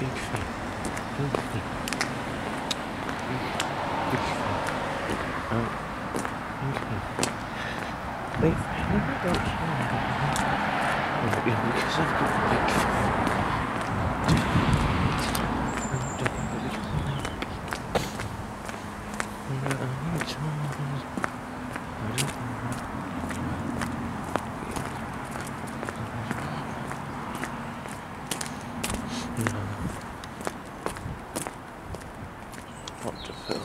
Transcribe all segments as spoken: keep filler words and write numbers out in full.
big feet. Big feet. Big, big feet. Oh, big feet. Wait, maybe I don't hear it. Because I've got big feet. What to film?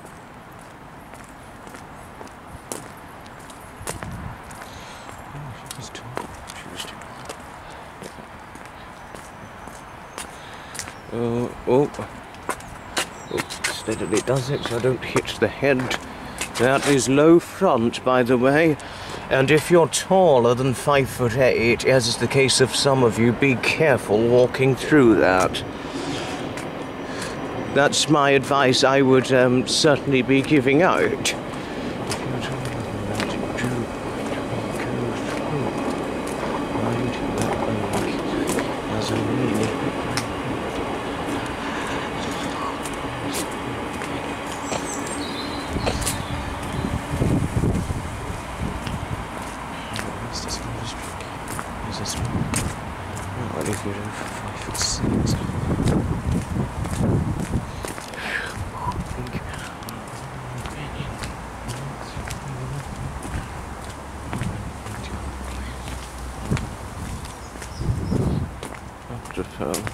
Oh, she was tall. She was tall. Oh, oh. Oh, steadily does it so I don't hit the head. That is low front, by the way. And if you're taller than five foot eight, as is the case of some of you, be careful walking through that. That's my advice I would um, certainly be giving out. What if you're over five foot six? After film.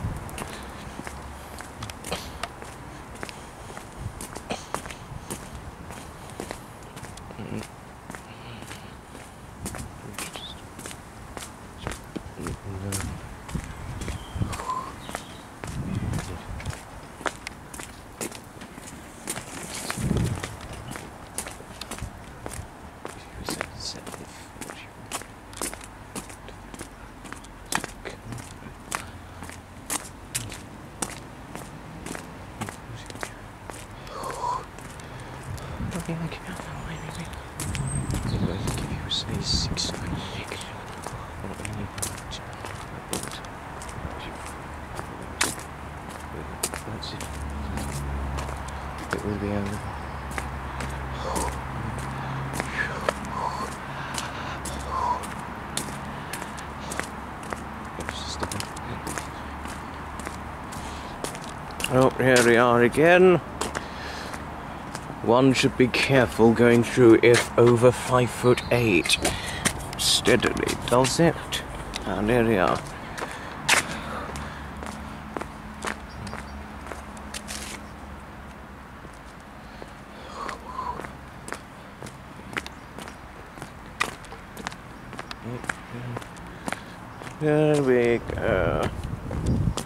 Okay, I can have that way, maybe. Maybe I can give you a say six, nine, six. Or any That's it. It will be over. Oh, here we are again. One should be careful going through if over five foot eight. Steadily does it. And here we are. There we go.